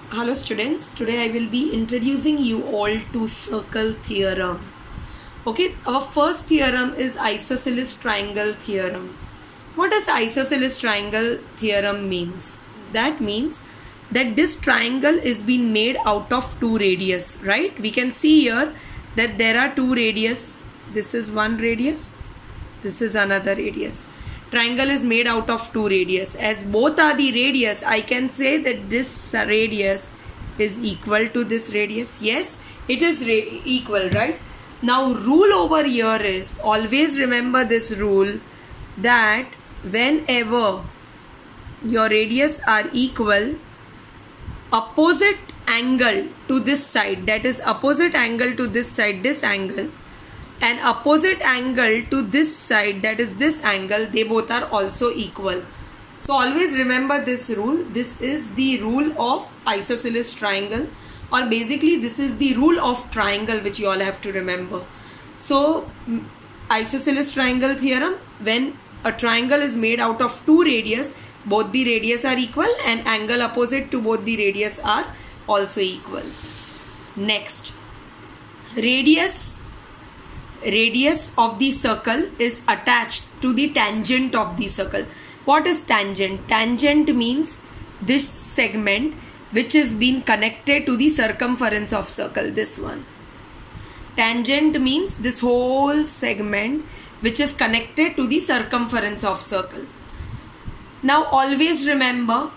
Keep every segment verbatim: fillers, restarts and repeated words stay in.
Hello students, today I will be introducing you all to circle theorem. Okay, our first theorem is isosceles triangle theorem. What does isosceles triangle theorem means? That means that this triangle is being made out of two radius, right? We can see here that there are two radius. This is one radius, this is another radius. Triangle is made out of two radius. As both are the radius, I can say that this radius is equal to this radius. Yes, it is equal, right? Now rule over here is, always remember this rule, that whenever your radius are equal, opposite angle to this side, that is opposite angle to this side, this angle, and opposite angle to this side, that is this angle, they both are also equal. So always remember this rule. This is the rule of isosceles triangle, or basically this is the rule of triangle which you all have to remember. So isosceles triangle theorem, when a triangle is made out of two radius, both the radius are equal and angle opposite to both the radius are also equal. Next, radius radius of the circle is attached to the tangent of the circle. What is tangent? Tangent means this segment which is being connected to the circumference of circle, this one. Tangent means this whole segment which is connected to the circumference of circle. Now always remember,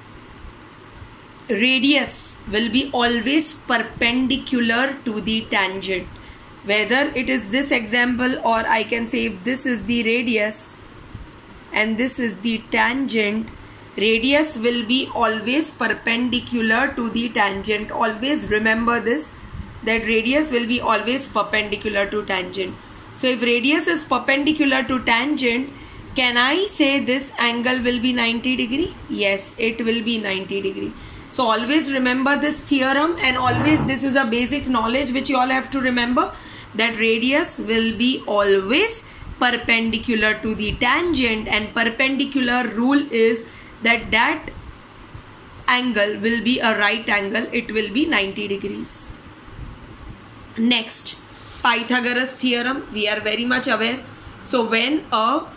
radius will be always perpendicular to the tangent. Whether it is this example, or I can say if this is the radius and this is the tangent, radius will be always perpendicular to the tangent. Always remember this, that radius will be always perpendicular to tangent. So if radius is perpendicular to tangent, can I say this angle will be ninety degree? Yes, it will be ninety degree. So always remember this theorem, and always this is a basic knowledge which you all have to remember, that radius will be always perpendicular to the tangent, and perpendicular rule is that that angle will be a right angle, it will be ninety degrees. Next, Pythagoras theorem, we are very much aware. So when a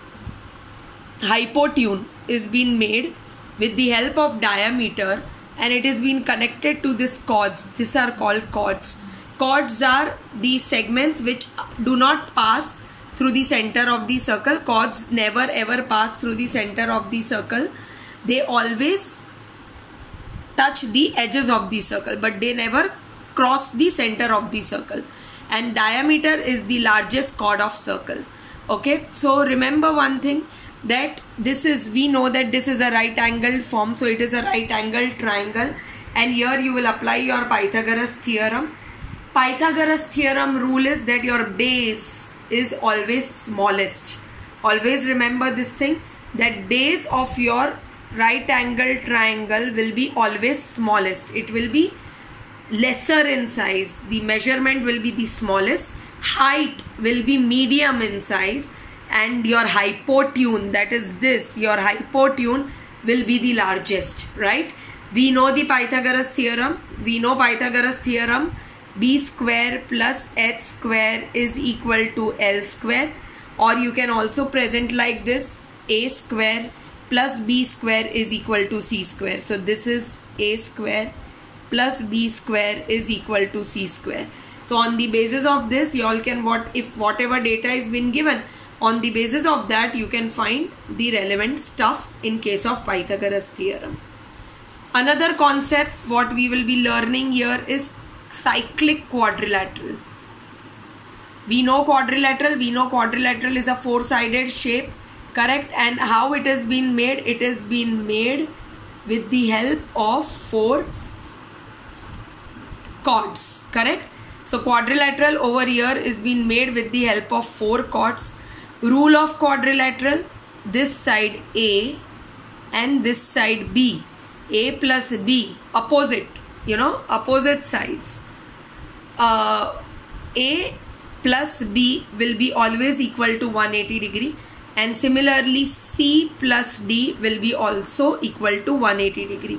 hypotenuse is being made with the help of diameter and it is being connected to this chords, these are called chords. Chords are the segments which do not pass through the center of the circle. Chords never ever pass through the center of the circle. They always touch the edges of the circle, but they never cross the center of the circle. And diameter is the largest chord of circle. Okay, so remember one thing, that this is, we know that this is a right angled form, so it is a right angled triangle, and here you will apply your Pythagoras theorem. Pythagoras theorem rule is that your base is always smallest. Always remember this thing, that base of your right angled triangle will be always smallest. It will be lesser in size. The measurement will be the smallest. Height will be medium in size, and your hypotenuse, that is this, your hypotenuse will be the largest, right? We know the Pythagoras theorem. We know Pythagoras theorem, b square plus h square is equal to L square, or you can also present like this, a square plus b square is equal to c square. So this is a square plus b square is equal to c square. So on the basis of this, you all can, what if whatever data is been given, on the basis of that you can find the relevant stuff in case of Pythagoras theorem. Another concept what we will be learning here is cyclic quadrilateral. We know quadrilateral, we know quadrilateral is a four-sided shape, correct? And how it has been made? It has been made with the help of four chords, correct? So quadrilateral over here is being made with the help of four chords. Rule of quadrilateral, this side A and this side B, A plus B, opposite, you know, opposite sides. Uh, A plus B will be always equal to one hundred eighty degree, and similarly C plus D will be also equal to one hundred eighty degree.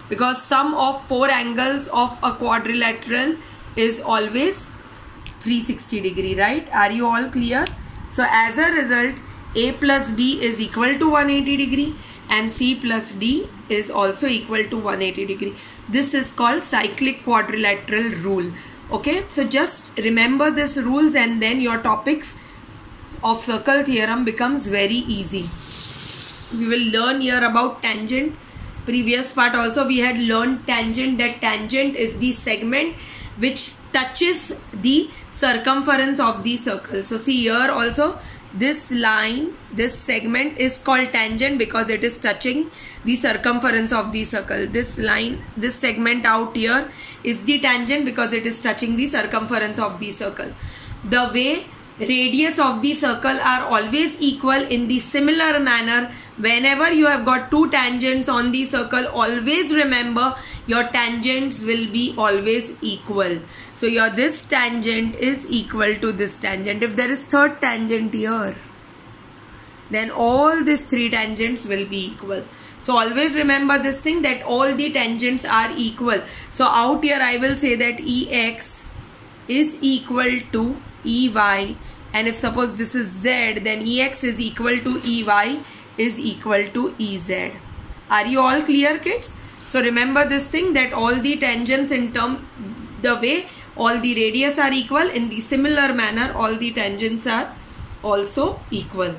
because sum of four angles of a quadrilateral is always three hundred sixty degree, right? Are you all clear? So as a result, A plus B is equal to one hundred eighty degree and C plus D is also equal to one hundred eighty degree. This is called cyclic quadrilateral rule. Okay, so just remember this rules and then your topics of circle theorem becomes very easy. We will learn here about tangent. Previous part also we had learned tangent, that tangent is the segment which touches the circumference of the circle. So see here also, this line, this segment is called tangent because it is touching the circumference of the circle. This line, this segment out here is the tangent because it is touching the circumference of the circle. The way radius of the circle are always equal, in the similar manner, whenever you have got two tangents on the circle, always remember your tangents will be always equal. So your this tangent is equal to this tangent. If there is third tangent here, then all these three tangents will be equal. So always remember this thing, that all the tangents are equal. So out here I will say that E X is equal to E Y, and if suppose this is Z, then E X is equal to E Y is equal to E Z. Are you all clear, kids? So remember this thing, that all the tangents in term, the way all the radius are equal, in the similar manner all the tangents are also equal.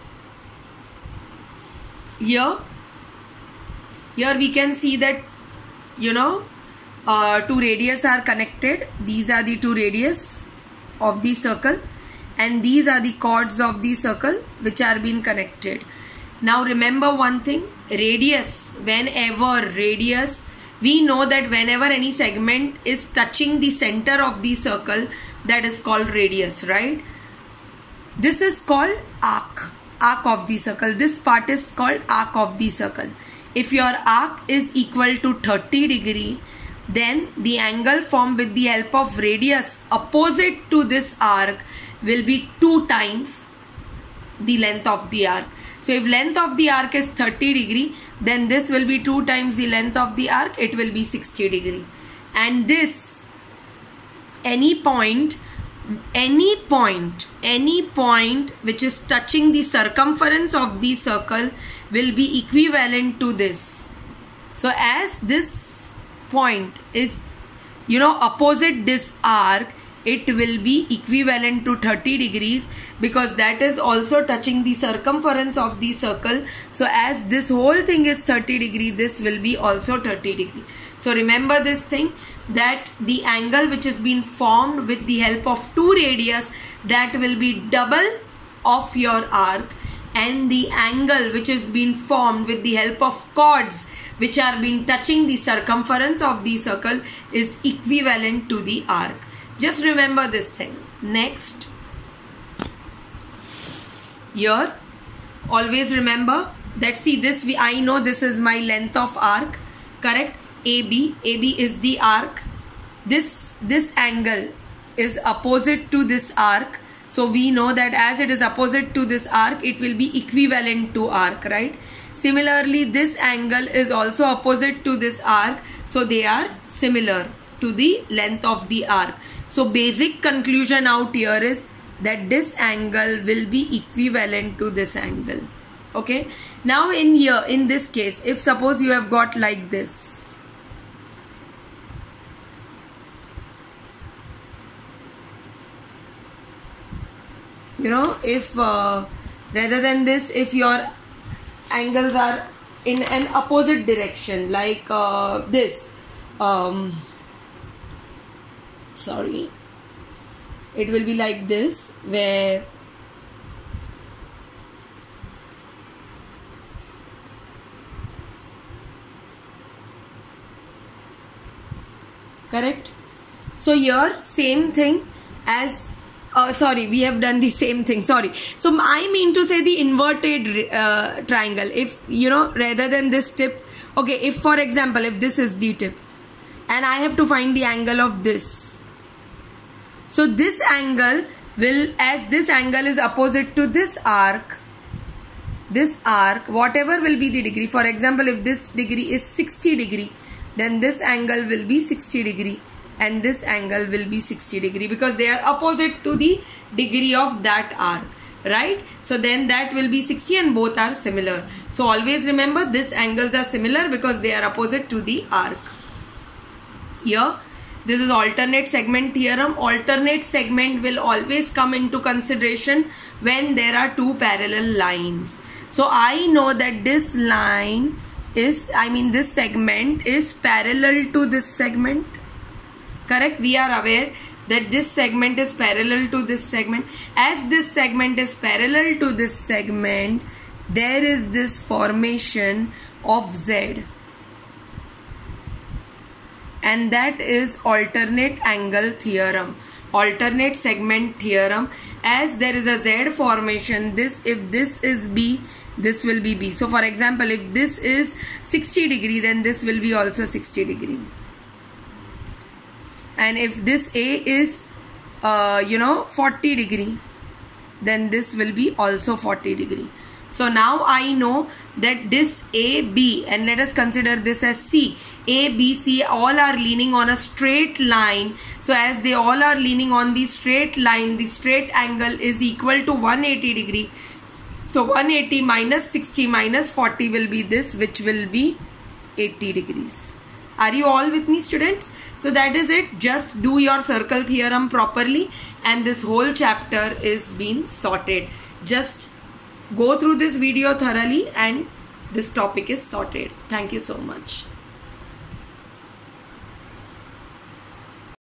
Here, here we can see that, you know, uh, two radius are connected. These are the two radius of the circle and these are the chords of the circle which are being connected. Now remember one thing, radius, whenever radius, we know that whenever any segment is touching the center of the circle, that is called radius, right? This is called arc, arc of the circle. This part is called arc of the circle. If your arc is equal to thirty degree, then the angle formed with the help of radius opposite to this arc will be two times the length of the arc. So if length of the arc is thirty degree, then this will be two times the length of the arc, it will be sixty degree. And this, any point, any point, any point which is touching the circumference of the circle will be equivalent to this. So as this point is, you know, opposite this arc, it will be equivalent to thirty degrees because that is also touching the circumference of the circle. So as this whole thing is thirty degree, this will be also thirty degree. So remember this thing, that the angle which is being formed with the help of two radius, that will be double of your arc, and the angle which is being formed with the help of chords which are being touching the circumference of the circle is equivalent to the arc. Just remember this thing. Next, here always remember that, see this, we I know this is my length of arc, correct? A B, A B is the arc. This this angle is opposite to this arc, so we know that as it is opposite to this arc, it will be equivalent to arc, right? Similarly, this angle is also opposite to this arc, so they are similar to the length of the arc. So basic conclusion out here is that this angle will be equivalent to this angle. Okay. Now in here, in this case, if suppose you have got like this, you know, if uh, rather than this, if your angles are in an opposite direction, like uh, this, um, sorry, it will be like this, where correct. So here same thing as uh, sorry, we have done the same thing, sorry. So I mean to say the inverted uh, triangle. If you know, rather than this tip, okay, if for example if this is the tip and I have to find the angle of this, so this angle will, as this angle is opposite to this arc, this arc, whatever will be the degree, for example if this degree is sixty degree, then this angle will be sixty degree and this angle will be sixty degree because they are opposite to the degree of that arc, right? So then that will be sixty and both are similar. So always remember these angles are similar because they are opposite to the arc. Here, this is alternate segment theorem. Alternate segment will always come into consideration when there are two parallel lines. So I know that this line is, I mean this segment is parallel to this segment. Correct? We are aware that this segment is parallel to this segment. As this segment is parallel to this segment, there is this formation of Z. And that is alternate angle theorem, alternate segment theorem. As there is a Z formation, this, if this is B, this will be B. So for example, if this is sixty degree, then this will be also sixty degree. And if this A is, uh, you know, forty degree, then this will be also forty degree. So now I know that this A, B, and let us consider this as C. A, B, C all are leaning on a straight line. So as they all are leaning on the straight line, the straight angle is equal to one hundred eighty degree. So one hundred eighty minus sixty minus forty will be this, which will be eighty degrees. Are you all with me, students? So that is it. Just do your circle theorem properly and this whole chapter is being sorted. Just go through this video thoroughly and this topic is sorted. Thank you so much.